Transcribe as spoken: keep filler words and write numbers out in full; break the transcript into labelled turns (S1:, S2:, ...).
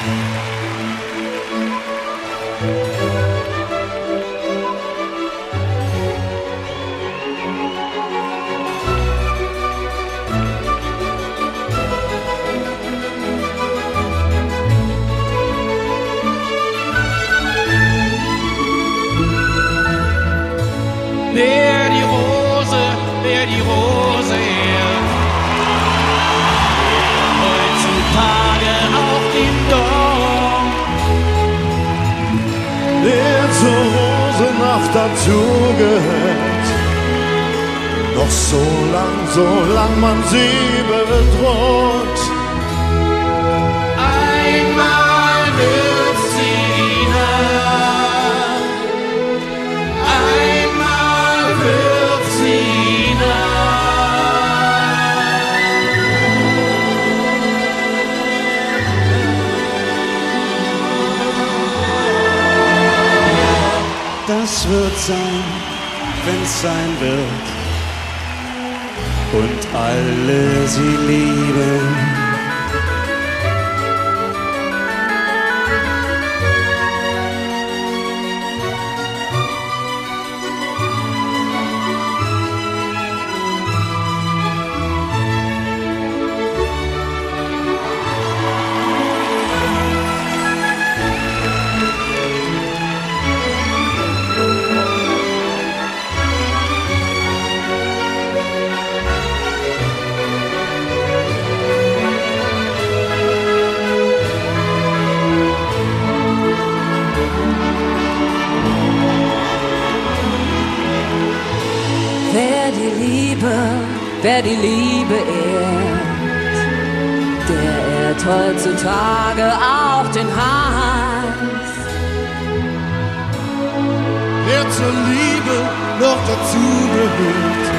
S1: Wer die Rose, wer die Rose ehrt, heutzutage auch den Dorn.
S2: Der zur Rosennacht dazugehört, doch so lang, so lang man sie bedroht.
S1: Einmal wird sie nah, einmal wird sie nah.
S3: Das wird sein, wenn's sein wird, und alle sie lieben.
S4: Wer die Liebe, wer die Liebe ehrt, der ehrt heutzutage auch den Hass.
S2: Wer zur Liebe noch dazu gehört,